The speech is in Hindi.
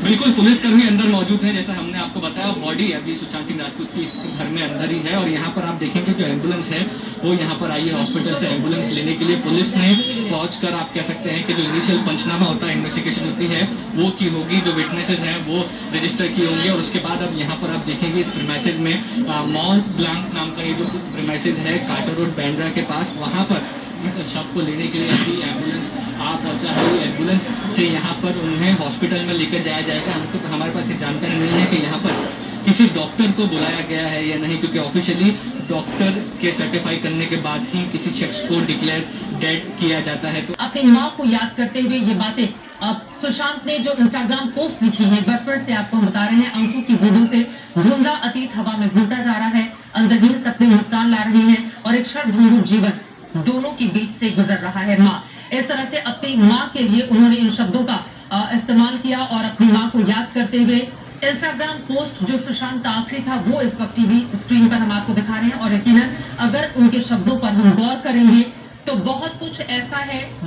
बिल्कुल, पुलिसकर्मी अंदर मौजूद है। जैसा हमने आपको बताया, बॉडी अभी सुशांत सिंह राजपूत की इस घर में अंदर ही है और यहाँ पर आप देखेंगे जो एम्बुलेंस है वो यहाँ पर आई है हॉस्पिटल से एम्बुलेंस लेने के लिए। पुलिस ने पहुंचकर आप कह सकते हैं कि जो इनिशियल पंचनामा होता है, इन्वेस्टिगेशन होती है, वो की होगी। जो विटनेसेस हैं वो रजिस्टर किए होंगे और उसके बाद अब यहाँ पर आप देखेंगे इस प्रीमाइसेस में मॉन्ट ब्लांक नाम का ये जो प्रीमाइसेस है कार्टर रोड बांद्रा के पास, वहाँ पर इस शव को लेने के लिए अभी एम्बुलेंस आ पहुंचा है। एम्बुलेंस से यहाँ पर उन्हें हॉस्पिटल में लेकर जाया जाएगा। हमको हमारे पास ये जानकारी नहीं है कि यहाँ पर किसी डॉक्टर को बुलाया गया है या नहीं, क्योंकि ऑफिशियली डॉक्टर के सर्टिफाई करने के बाद ही किसी शख्स को डिक्लेयर डेड किया जाता है। तो अपनी माँ को याद करते हुए ये बातें सुशांत ने जो इंस्टाग्राम पोस्ट लिखी है, एक बार फिर से आपको हम बता रहे हैं। आंसू की बूंदों से धुंधला अतीत हवा में घूमता जा रहा है, अंदरहीन सपने मुस्कान ला रहे हैं और एक क्षणभंगुर जीवन दोनों के बीच से गुजर रहा है। माँ, इस तरह से अपनी माँ के लिए उन्होंने इन शब्दों का इस्तेमाल किया और अपनी माँ को याद करते हुए इंस्टाग्राम पोस्ट जो सुशांत का आखिरी था वो इस वक्त टीवी स्क्रीन पर हम आपको दिखा रहे हैं। और यकीनन अगर उनके शब्दों पर हम गौर करेंगे तो बहुत कुछ ऐसा है